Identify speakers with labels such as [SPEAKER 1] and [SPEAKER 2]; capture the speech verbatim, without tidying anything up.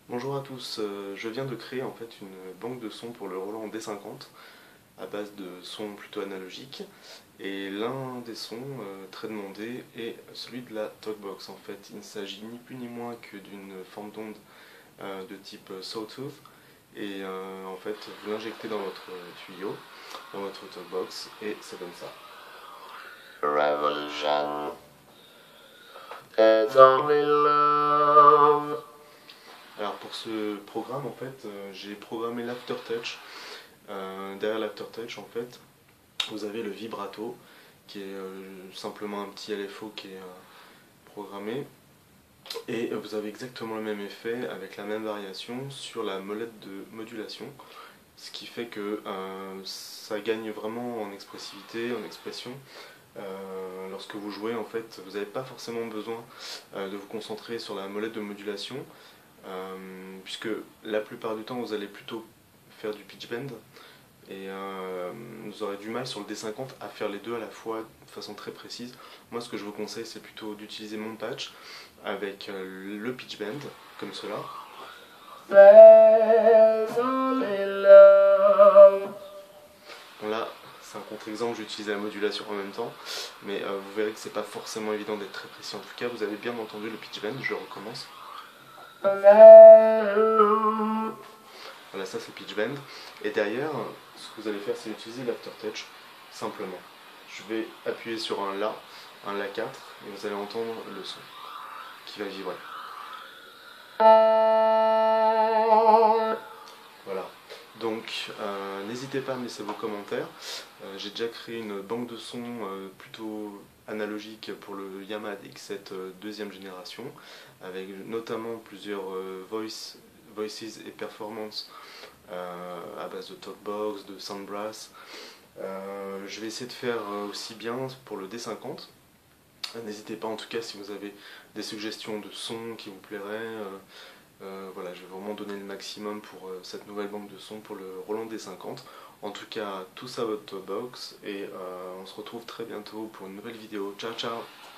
[SPEAKER 1] Bonjour à tous, euh, je viens de créer en fait une banque de sons pour le Roland D cinquante à base de sons plutôt analogiques et l'un des sons euh, très demandé est celui de la Talkbox. En fait, il ne s'agit ni plus ni moins que d'une forme d'onde euh, de type sawtooth et euh, en fait vous l'injectez dans votre tuyau, dans votre Talkbox et ça donne ça.
[SPEAKER 2] Revolution is only love.
[SPEAKER 1] Alors pour ce programme en fait euh, j'ai programmé l'aftertouch. Euh, derrière l'aftertouch en fait vous avez le vibrato qui est euh, simplement un petit L F O qui est euh, programmé et vous avez exactement le même effet avec la même variation sur la molette de modulation, ce qui fait que euh, ça gagne vraiment en expressivité, en expression. Euh, lorsque vous jouez en fait vous n'avez pas forcément besoin euh, de vous concentrer sur la molette de modulation euh, puisque la plupart du temps vous allez plutôt faire du pitch bend et euh, vous aurez du mal sur le D cinquante à faire les deux à la fois de façon très précise. Moi ce que je vous conseille c'est plutôt d'utiliser mon patch avec euh, le pitch bend comme cela.
[SPEAKER 2] There's only love.
[SPEAKER 1] Bon là c'est un contre-exemple, j'ai utilisé la modulation en même temps, mais euh, vous verrez que c'est pas forcément évident d'être très précis. En tout cas vous avez bien entendu le pitch bend, je recommence. Voilà, ça c'est le pitch bend. Et derrière, ce que vous allez faire, c'est utiliser l'aftertouch, simplement. Je vais appuyer sur un La, un La quatre, et vous allez entendre le son qui va vibrer. Voilà. Donc, euh, n'hésitez pas à me laisser vos commentaires. Euh, J'ai déjà créé une banque de sons euh, plutôt analogique pour le Yamaha D X sept euh, deuxième génération, avec notamment plusieurs euh, voice, voices et performances euh, à base de Talkbox, de Soundbrass. Euh, je vais essayer de faire aussi bien pour le D cinquante. N'hésitez pas en tout cas si vous avez des suggestions de sons qui vous plairaient. Euh, euh, voilà, je vais vraiment donner le maximum pour euh, cette nouvelle banque de sons pour le Roland D cinquante. En tout cas, tout ça à votre box et euh, on se retrouve très bientôt pour une nouvelle vidéo. Ciao ciao!